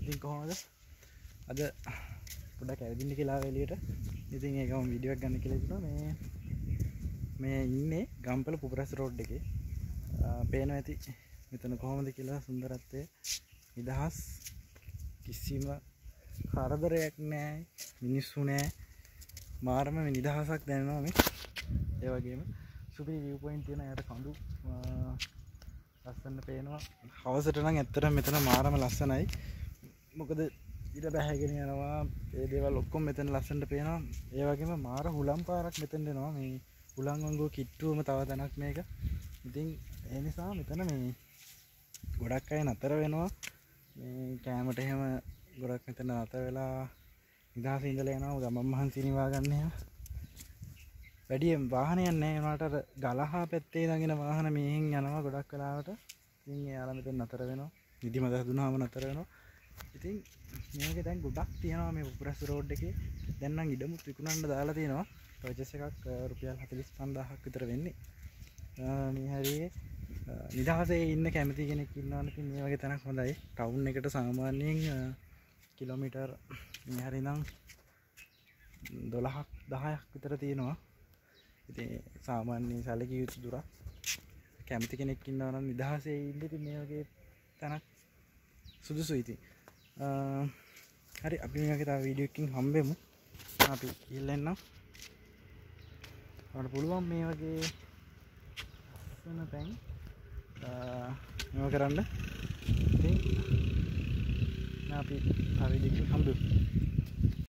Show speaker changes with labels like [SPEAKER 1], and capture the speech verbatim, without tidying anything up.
[SPEAKER 1] ඉතින් කොහොමද අද පොඩ්ඩක් ඇවිදින්න කියලා එළියට. ඉතින් ඒකම වීඩියෝ එකක් ගන්න කියලා හිතුණා. මේ මේ ඉන්නේ ගම්පල පුපුරස් රෝඩ් එකේ. පේනවා ඇති මෙතන කොහොමද කියලා සුන්දරත්වය. නිදහස් කිසිම කරදරයක් නැහැ. මිනිස්සු නැහැ. මාරම නිදහසක් දැනෙනවා මේ. ඒ වගේම සුපිරි view point තියෙන යට කඳු ලස්සන පේනවා. හවසට නම් ඇත්තටම මෙතන මාරම ලස්සනයි. මොකද ඊට බැහැගෙන යනවා. ඒ දේවල් ඔක්කොම මෙතන ලස්සනට පේනවා. ඒ වගේම මාර හුලම් පාරක් මෙතෙන් එනවා. මේ හුලම් වංගුව කිට්ටුවම තව තැනක් මේක. ඉතින් ඒ නිසා මෙතන මේ ගොඩක් අය නතර වෙනවා. මේ කැමරට එහෙම ගොඩක් මෙතන නතර වෙලා නිදහසේ ඉඳලා යනවා. ගමන් මහන්සි නිවා ගන්න එහෙම. වැඩි වාහනයක් නැහැ. උනාට අර ගලහා පැත්තේ ළඟින වාහන මෙහෙන් යනවා ගොඩක් වෙලාවට. ඉතින් එයාලා මෙතන නතර වෙනවා. නිදිමත හදුනාම නතර වෙනවා. ඉතින් මේකේ දැන් ගොඩක් තියෙනවා මේ පුපුරස් රෝඩ් එකේ. දැන් නම් ඉඩමුත් විකුණන්න දාලා තියෙනවා. පර්චේස් එකක් රුපියල් හතළිස් පන්දාහක් විතර වෙන්නේ. මේ හරියේ නිදහසේ ඉන්න කැමති කෙනෙක් ඉන්නවා නම් මේ වගේ තැනක් හොඳයි. ටවුන් එකට සාමාන්‍යයෙන් කිලෝමීටර් මේ හරිය නම් දොළහක් දහයක් විතර තියෙනවා. ඉතින් සාමාන්‍ය සැලකිය යුතු දුරක්. කැමති කෙනෙක් ඉන්නවා නම් නිදහසේ ඉන්න ඉතින් මේ වගේ තැනක් සුදුසුයි. ඉතින් හරි අපි මේ වගේ තව වීඩියෝ එකකින් හම්බෙමු. අපි ගිහිල්ලා එන්නම්. අපිට පුළුවන් මේ වගේ ලස්සන තැන් මේව කරන්න. ඉතින් අපි තව වීඩියෝ එකකින් හම්බෙමු.